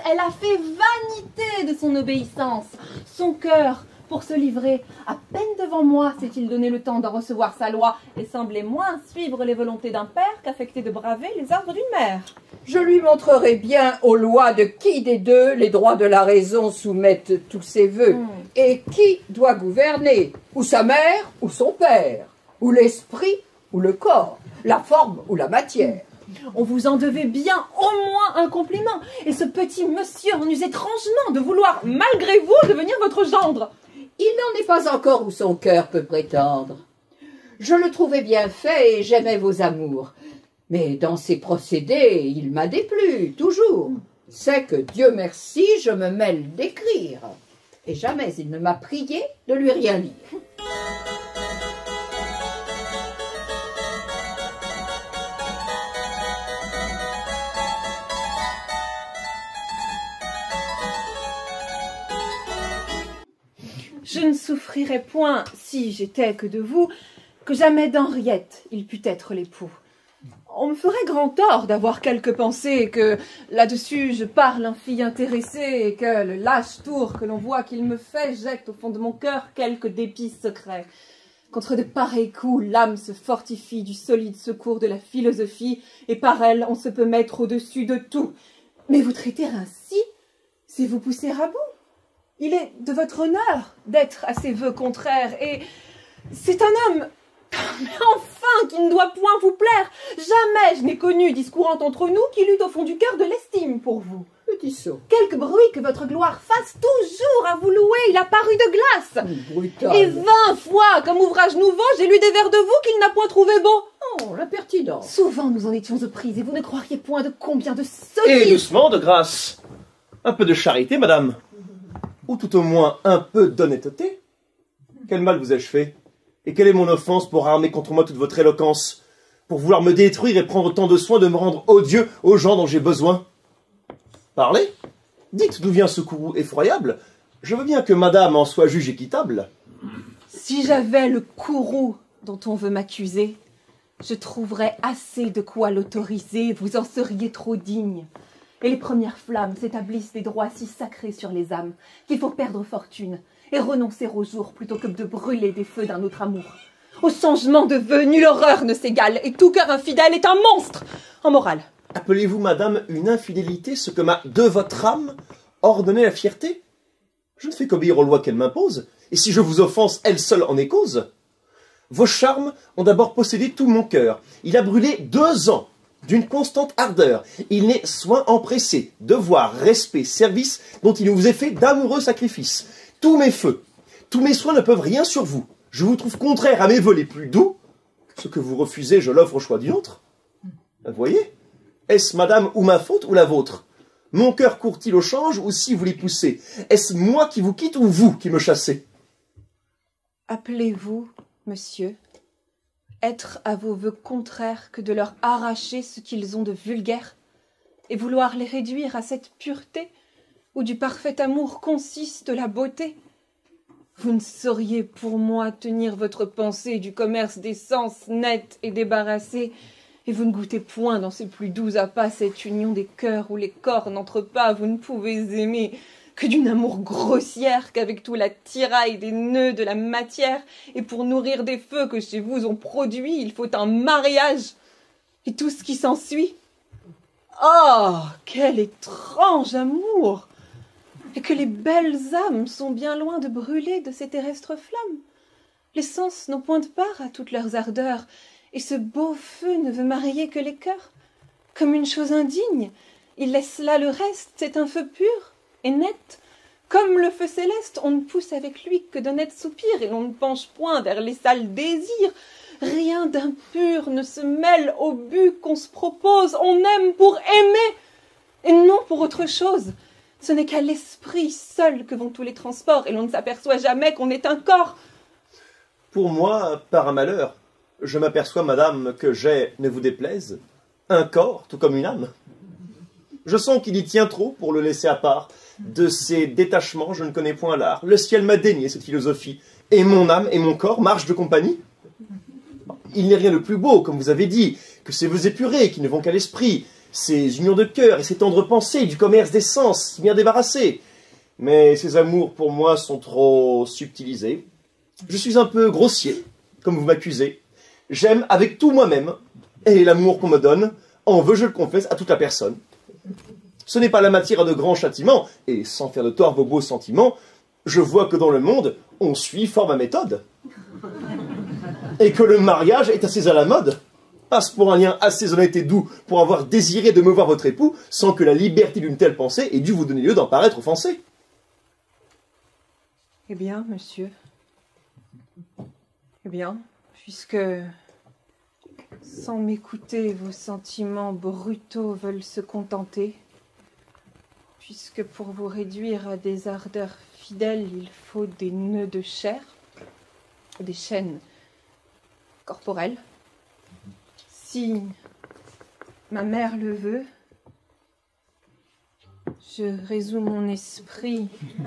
elle a fait vanité de son obéissance. Son cœur, pour se livrer, à peine devant moi s'est-il donné le temps d'en recevoir sa loi, et semblait moins suivre les volontés d'un père qu'affecter de braver les ordres d'une mère. Je lui montrerai bien aux lois de qui des deux les droits de la raison soumettent tous ses vœux, et qui doit gouverner, ou sa mère, ou son père, ou l'esprit, ou le corps, la forme, ou la matière. On vous en devait bien au moins un compliment, et ce petit monsieur en use étrangement de vouloir, malgré vous, devenir votre gendre. Il n'en est pas encore où son cœur peut prétendre. Je le trouvais bien fait et j'aimais vos amours. Mais dans ses procédés, il m'a déplu, toujours. C'est que, Dieu merci, je me mêle d'écrire. Et jamais il ne m'a prié de lui rien lire. Je ne souffrirais point, si j'étais que de vous, que jamais d'Henriette il pût être l'époux. On me ferait grand tort d'avoir quelque pensée que, là-dessus, je parle en fille intéressée et que le lâche tour que l'on voit qu'il me fait jette au fond de mon cœur quelque dépit secret. Contre de pareils coups, l'âme se fortifie du solide secours de la philosophie, et par elle, on se peut mettre au-dessus de tout. Mais vous traiter ainsi, c'est vous pousser à bout. Il est de votre honneur d'être à ses vœux contraires, et c'est un homme, mais enfin, qui ne doit point vous plaire. Jamais je n'ai connu, discourant entre nous, qu'il eût au fond du cœur de l'estime pour vous. Petit sot. Quelque bruit que votre gloire fasse, toujours à vous louer, il a paru de glace. Brutal. Et 20 fois, comme ouvrage nouveau, j'ai lu des vers de vous qu'il n'a point trouvé beau. Oh, l'impertinence. Souvent nous en étions aux prises, et vous ne croiriez point de combien de Et sottises. doucement, de grâce. Un peu de charité, madame. Ou tout au moins un peu d'honnêteté. Quel mal vous ai-je fait? Et quelle est mon offense pour armer contre moi toute votre éloquence? Pour vouloir me détruire et prendre tant de soin de me rendre odieux aux gens dont j'ai besoin? Parlez. Dites d'où vient ce courroux effroyable. Je veux bien que madame en soit juge équitable. Si j'avais le courroux dont on veut m'accuser, je trouverais assez de quoi l'autoriser, vous en seriez trop digne. Et les premières flammes s'établissent des droits si sacrés sur les âmes qu'il faut perdre fortune et renoncer au jour plutôt que de brûler des feux d'un autre amour. Au changement de vœux, nulle horreur ne s'égale, et tout cœur infidèle est un monstre en morale. Appelez-vous, madame, une infidélité ce que m'a, de votre âme, ordonné la fierté? Je ne fais qu'obéir aux lois qu'elle m'impose, et si je vous offense, elle seule en est cause. Vos charmes ont d'abord possédé tout mon cœur. Il a brûlé 2 ans d'une constante ardeur. Il n'est soin empressé, devoir, respect, service, dont il vous est fait d'amoureux sacrifices. Tous mes feux, tous mes soins ne peuvent rien sur vous. Je vous trouve contraire à mes vœux les plus doux. Ce que vous refusez, je l'offre au choix d'une autre. Vous voyez? Est-ce, madame, ou ma faute ou la vôtre? Mon cœur court-il au change ou si vous les poussez? Est-ce moi qui vous quitte ou vous qui me chassez? Appelez-vous, monsieur, être à vos vœux contraires que de leur arracher ce qu'ils ont de vulgaire, et vouloir les réduire à cette pureté où du parfait amour consiste la beauté? Vous ne sauriez pour moi tenir votre pensée du commerce des sens net et débarrassé, et vous ne goûtez point dans ces plus doux appâts cette union des cœurs où les corps n'entrent pas. Vous ne pouvez aimer que d'une amour grossière, qu'avec tout l'attirail des nœuds de la matière, et pour nourrir des feux que chez vous ont produits, il faut un mariage, et tout ce qui s'ensuit. Oh, quel étrange amour! Et que les belles âmes sont bien loin de brûler de ces terrestres flammes. Les sens n'ont point de part à toutes leurs ardeurs, et ce beau feu ne veut marier que les cœurs. Comme une chose indigne, il laisse là le reste, c'est un feu pur et net. Comme le feu céleste, on ne pousse avec lui que d'honnêtes soupirs, et l'on ne penche point vers les sales désirs. Rien d'impur ne se mêle au but qu'on se propose. On aime pour aimer, et non pour autre chose. Ce n'est qu'à l'esprit seul que vont tous les transports, et l'on ne s'aperçoit jamais qu'on est un corps. Pour moi, par un malheur, je m'aperçois, madame, que j'ai, ne vous déplaise, un corps tout comme une âme. Je sens qu'il y tient trop pour le laisser à part. De ces détachements, je ne connais point l'art. Le ciel m'a dénié cette philosophie, et mon âme et mon corps marchent de compagnie. Il n'est rien de plus beau, comme vous avez dit, que ces vœux épurés qui ne vont qu'à l'esprit. ces unions de cœur et ces tendres pensées du commerce des sens si bien débarrassés. Mais ces amours, pour moi, sont trop subtilisés. Je suis un peu grossier, comme vous m'accusez. J'aime avec tout moi-même, et l'amour qu'on me donne en veut, je le confesse, à toute la personne. Ce n'est pas la matière à de grands châtiments, et sans faire de tort à vos beaux sentiments, je vois que dans le monde, on suit fort ma méthode. Et que le mariage est assez à la mode. Passe pour un lien assez honnête et doux pour avoir désiré de me voir votre époux, sans que la liberté d'une telle pensée ait dû vous donner lieu d'en paraître offensé. Eh bien, monsieur. Eh bien, puisque, sans m'écouter, vos sentiments brutaux veulent se contenter, puisque pour vous réduire à des ardeurs fidèles, il faut des nœuds de chair, des chaînes corporelles. Si ma mère le veut, je résous mon esprit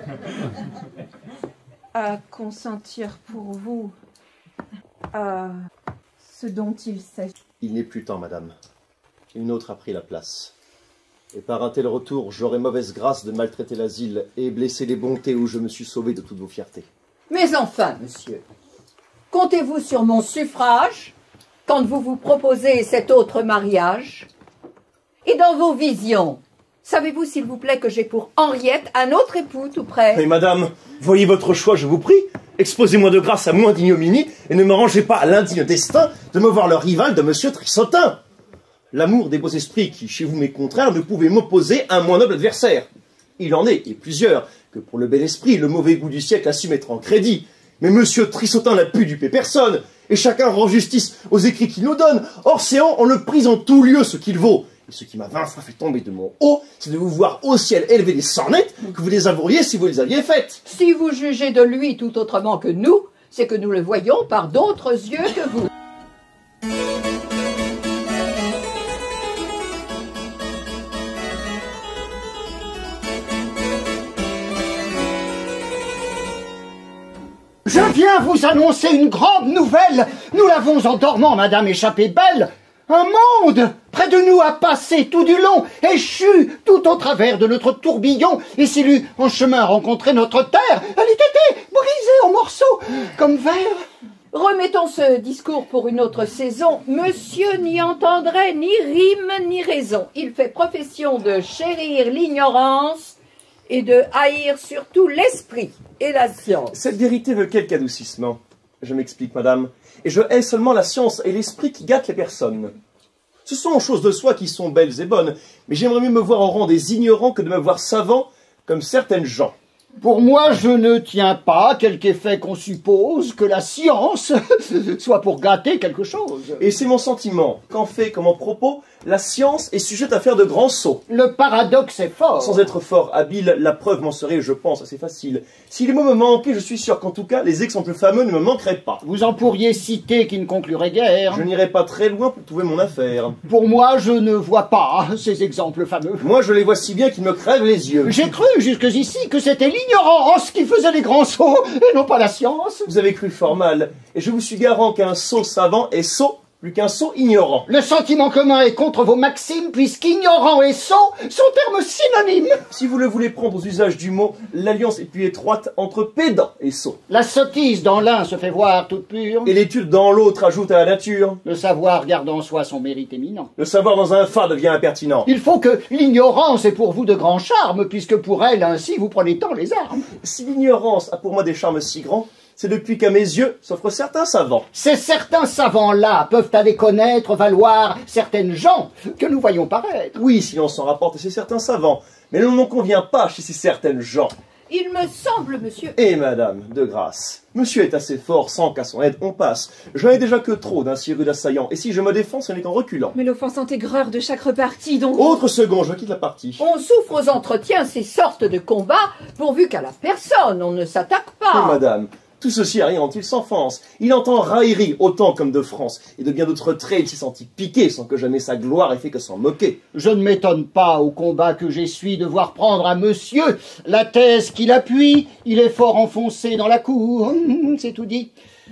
à consentir pour vous à ce dont il s'agit. Il n'est plus temps, madame. Une autre a pris la place. Et par un tel retour, j'aurai mauvaise grâce de maltraiter l'asile et blesser les bontés où je me suis sauvé de toutes vos fiertés. Mais enfin, monsieur, comptez-vous sur mon suffrage quand vous vous proposez cet autre mariage? Et dans vos visions, savez-vous, s'il vous plaît, que j'ai pour Henriette un autre époux tout près? Mais madame, voyez votre choix, je vous prie. Exposez-moi de grâce à moins d'ignominie et ne me rangez pas à l'indigne destin de me voir le rival de monsieur Trissotin. L'amour des beaux esprits qui, chez vous, m'est contraire, ne pouvait m'opposer à un moins noble adversaire. Il en est, et plusieurs, que pour le bel esprit, le mauvais goût du siècle a su mettre en crédit. Mais monsieur Trissotin n'a pu duper personne, et chacun rend justice aux écrits qu'il nous donne. Or, séant, on le prise en tout lieu ce qu'il vaut. Et ce qui m'a 20 fois fait tomber de mon haut, c'est de vous voir au ciel élever des sornettes que vous désavoueriez si vous les aviez faites. Si vous jugez de lui tout autrement que nous, c'est que nous le voyons par d'autres yeux que vous. Je viens vous annoncer une grande nouvelle. Nous l'avons en dormant, madame, échappée belle. Un monde près de nous a passé tout du long, échu tout au travers de notre tourbillon, et s'il eût en chemin rencontré notre terre, elle eût été brisée en morceaux, comme verre. Remettons ce discours pour une autre saison. Monsieur n'y entendrait ni rime ni raison. Il fait profession de chérir l'ignorance et de haïr surtout l'esprit et la science. Cette vérité veut quelque adoucissement. Je m'explique, madame. Et je hais seulement la science et l'esprit qui gâtent les personnes. Ce sont choses de soi qui sont belles et bonnes, mais j'aimerais mieux me voir au rang des ignorants que de me voir savant comme certaines gens. Pour moi, je ne tiens pas, quelque effet qu'on suppose, que la science soit pour gâter quelque chose. Et c'est mon sentiment, qu'en fait comme en propos, la science est sujette à faire de grands sauts. Le paradoxe est fort. Sans être fort habile, la preuve m'en serait, je pense, assez facile. Si les mots me manquaient, je suis sûr qu'en tout cas, les exemples fameux ne me manqueraient pas. Vous en pourriez citer qui ne concluraient guère. Je n'irai pas très loin pour trouver mon affaire. Pour moi, je ne vois pas ces exemples fameux. Moi, je les vois si bien qu'ils me crèvent les yeux. J'ai cru jusqu'ici que c'était l'ignorance qui faisait les grands sauts, et non pas la science. Vous avez cru fort mal, et je vous suis garant qu'un sot savant est sot plus qu'un sot ignorant. Le sentiment commun est contre vos maximes, puisqu'ignorant et sot sont termes synonymes. Si vous le voulez prendre aux usages du mot, l'alliance est plus étroite entre pédant et sot. La sottise dans l'un se fait voir toute pure, Et l'étude dans l'autre ajoute à la nature. le savoir garde en soi son mérite éminent. Le savoir dans un phare devient impertinent. Il faut que l'ignorance ait pour vous de grands charmes, puisque pour elle, ainsi, vous prenez tant les armes. Si l'ignorance a pour moi des charmes si grands, c'est depuis qu'à mes yeux s'offrent certains savants. Ces certains savants-là peuvent aller connaître, valoir certaines gens que nous voyons paraître. Oui, si l'on s'en rapporte chez certains savants, mais l'on n'en convient pas chez ces certaines gens. Il me semble, monsieur... Et madame, de grâce, monsieur est assez fort sans qu'à son aide on passe. J'en ai déjà que trop d'un si rude assaillant, et si je me défends, ce n'est qu'en reculant. Mais l'offensante aigreur de chaque repartie, donc... Autre second, je quitte la partie. On souffre aux entretiens ces sortes de combats, pourvu qu'à la personne, on ne s'attaque Mais pas. madame, tout ceci arrive-t-il s'enfonce. Il entend raillerie autant comme de France, et de bien d'autres traits il s'est senti piqué sans que jamais sa gloire ait fait que s'en moquer. Je ne m'étonne pas au combat que j'essuie de voir prendre à monsieur la thèse qu'il appuie. Il est fort enfoncé dans la cour, c'est tout dit.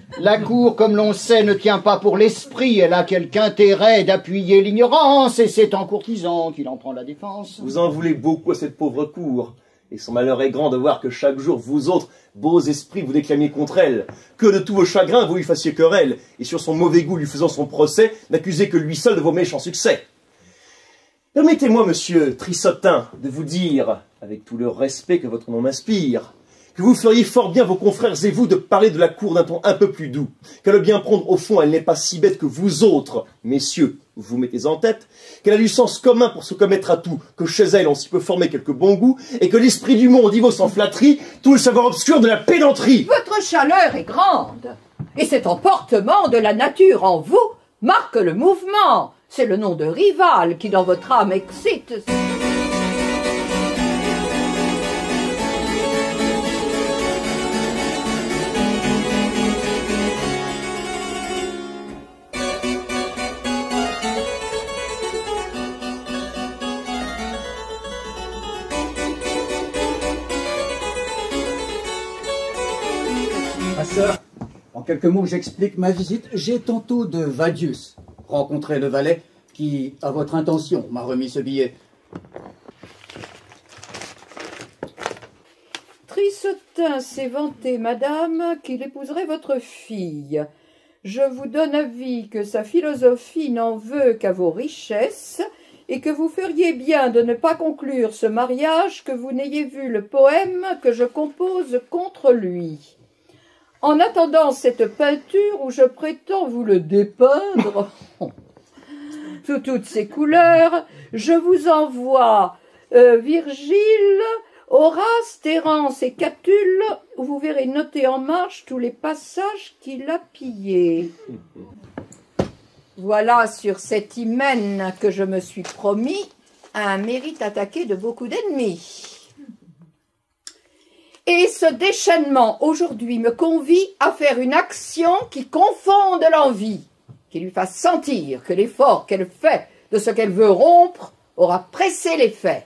La cour, comme l'on sait, ne tient pas pour l'esprit. Elle a quelque intérêt d'appuyer l'ignorance, et c'est en courtisan qu'il en prend la défense. Vous en voulez beaucoup à cette pauvre cour. Et son malheur est grand de voir que chaque jour, vous autres, beaux esprits, vous déclamiez contre elle. Que de tous vos chagrins, vous lui fassiez querelle. Et sur son mauvais goût, lui faisant son procès, n'accusez que lui seul de vos méchants succès. Permettez-moi, monsieur Trissotin, de vous dire, avec tout le respect que votre nom m'inspire, que vous feriez fort bien, vos confrères et vous, de parler de la cour d'un ton un peu plus doux, qu'à le bien prendre au fond, elle n'est pas si bête que vous autres, messieurs, vous mettez en tête, qu'elle a du sens commun pour se commettre à tout, que chez elle on s'y peut former quelques bons goûts, et que l'esprit du monde y vaut sans flatterie tout le savoir obscur de la pédanterie. Votre chaleur est grande, et cet emportement de la nature en vous marque le mouvement. C'est le nom de rival qui dans votre âme excite. Ma sœur, en quelques mots, j'explique ma visite. J'ai tantôt de Vadius rencontré le valet qui, à votre intention, m'a remis ce billet. Trissotin s'est vanté, madame, qu'il épouserait votre fille. Je vous donne avis que sa philosophie n'en veut qu'à vos richesses, et que vous feriez bien de ne pas conclure ce mariage que vous n'ayez vu le poème que je compose contre lui. En attendant cette peinture où je prétends vous le dépeindre sous toutes ses couleurs, je vous envoie Virgile, Horace, Terence et Catulle, où vous verrez noter en marche tous les passages qu'il a pillés. Voilà sur cet hymen que je me suis promis un mérite attaqué de beaucoup d'ennemis. Et ce déchaînement aujourd'hui me convie à faire une action qui confonde l'envie, qui lui fasse sentir que l'effort qu'elle fait de ce qu'elle veut rompre aura pressé les faits.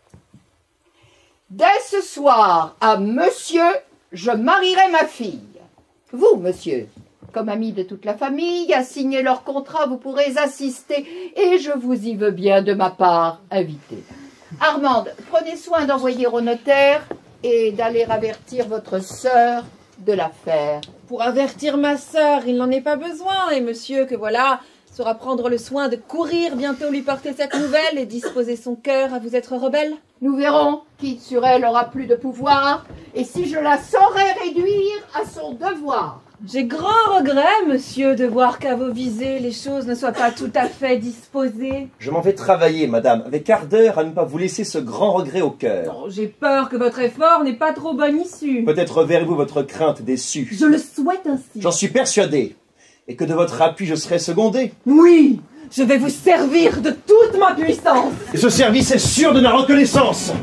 Dès ce soir, à monsieur, je marierai ma fille. Vous, monsieur, comme ami de toute la famille, à signer leur contrat, vous pourrez assister, et je vous y veux bien de ma part inviter. Armande, prenez soin d'envoyer au notaire et d'aller avertir votre sœur de l'affaire. Pour avertir ma sœur, il n'en est pas besoin, et monsieur, que voilà, saura prendre le soin de courir bientôt lui porter cette nouvelle et disposer son cœur à vous être rebelle. Nous verrons qui sur elle aura plus de pouvoir, et si je la saurai réduire à son devoir. J'ai grand regret, monsieur, de voir qu'à vos visées, les choses ne soient pas tout à fait disposées. Je m'en vais travailler, madame, avec ardeur à ne pas vous laisser ce grand regret au cœur. Oh, j'ai peur que votre effort n'ait pas trop bonne issue. Peut-être verrez-vous votre crainte déçue. Je le souhaite ainsi. J'en suis persuadé. Et que de votre appui je serai secondé. Oui, je vais vous servir de toute ma puissance. Et ce service est sûr de ma reconnaissance.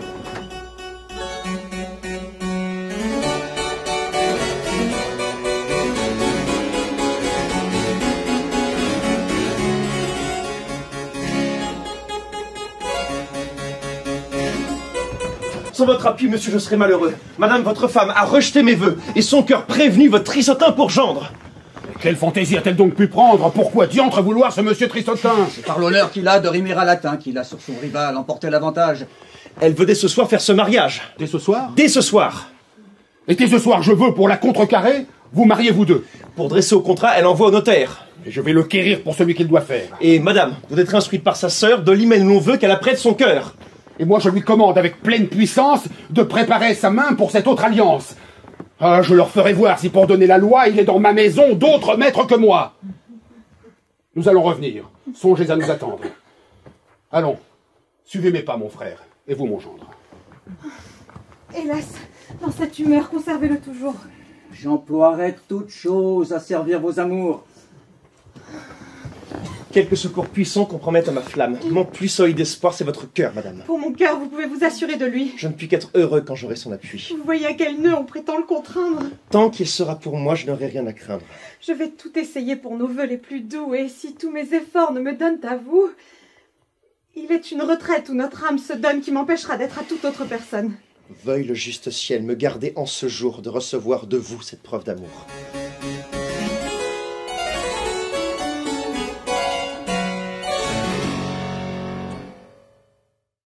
Sans votre appui, monsieur, je serai malheureux. Madame, votre femme, a rejeté mes vœux, et son cœur prévenu votre Trissotin pour gendre. Quelle fantaisie a-t-elle donc pu prendre? Pourquoi diantre vouloir ce monsieur Trissotin? C'est par l'honneur qu'il a de rimer à latin qu'il a sur son rival emporté l'avantage. Elle veut dès ce soir faire ce mariage. Dès ce soir? Dès ce soir. Et dès ce soir, je veux, pour la contrecarrer, vous mariez vous deux. Pour dresser au contrat, elle envoie au notaire. Et je vais le quérir pour celui qu'il doit faire. Et madame, vous êtes instruite par sa sœur de l'hymen l'on veut qu'elle apprête son cœur. Et moi, je lui commande avec pleine puissance de préparer sa main pour cette autre alliance. Ah, je leur ferai voir si pour donner la loi, il est dans ma maison d'autres maîtres que moi. Nous allons revenir. Songez à nous attendre. Allons, suivez mes pas, mon frère, et vous, mon gendre. Hélas, dans cette humeur, conservez-le toujours. J'emploierai toutes choses à servir vos amours. Quelques secours puissants compromettent à ma flamme. Mon plus solide d'espoir, c'est votre cœur, madame. Pour mon cœur, vous pouvez vous assurer de lui. Je ne puis qu'être heureux quand j'aurai son appui. Vous voyez à quel nœud on prétend le contraindre. Tant qu'il sera pour moi, je n'aurai rien à craindre. Je vais tout essayer pour nos vœux les plus doux, et si tous mes efforts ne me donnent à vous, il est une retraite où notre âme se donne qui m'empêchera d'être à toute autre personne. Veuille le juste ciel me garder en ce jour de recevoir de vous cette preuve d'amour.